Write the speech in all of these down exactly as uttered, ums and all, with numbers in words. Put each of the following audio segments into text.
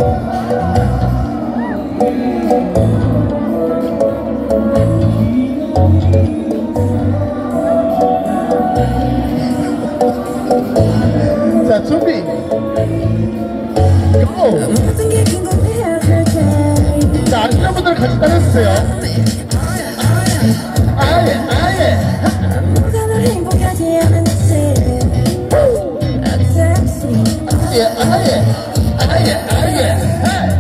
자, 준비. 고! 자, 아시는 분들 같이 따라해주세요. 아예, 아예. 아예, 아예. 아예, 아예.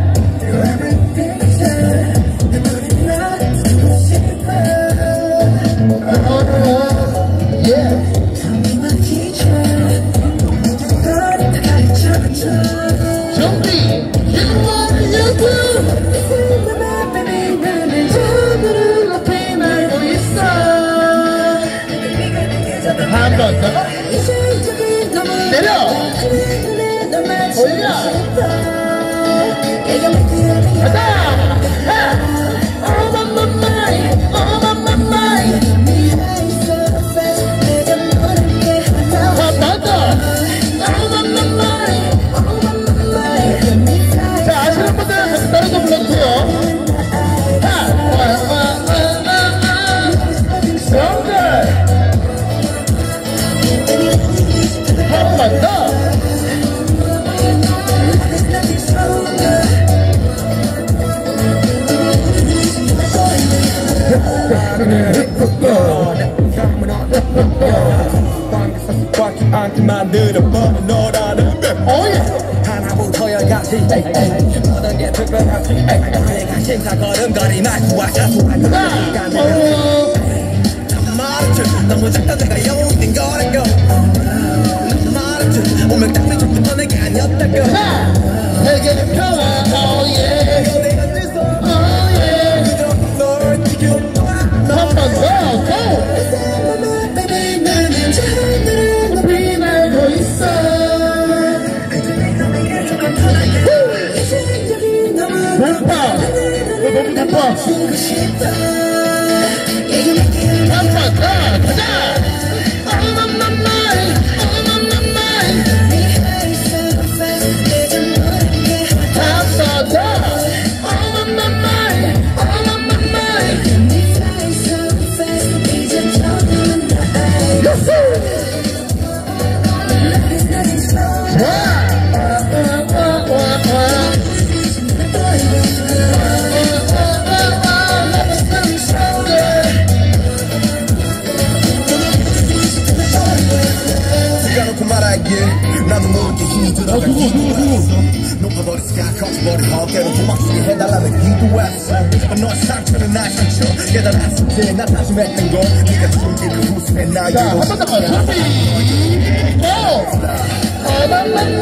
한 번 더 내려 올려 가자 Oh my mind, oh my mind. 한 번 더 Oh my mind, oh my mind. 자, 아시는 분들 같이 따라서 불러주세요. 만들어버린 너라는 하나부터 열까지 모든 게 특별하지 내가 심사 걸음걸이만 와서 말했지 너무 작다 내가 영웅인 거라고 말했지 운명답는 적부터 내가 아니었다고 내게는 평화 oh yeah oh yeah 널 지켜봐 한 번 더 go 너무 높아. 한 번 더 가자. Oh my mind, oh my mind. 한 번 더. Oh my mind, oh my mind. 나도 모르게 힘이 들어가 높아버린 스카 커져버린 어깨로 도망치게 해달라는 기도했어 너의 상처는 나의 상처 깨달았을 때 나 다짐했던 거 네가 숨긴 그 웃음에 나 자, 한 번 더 준비 고!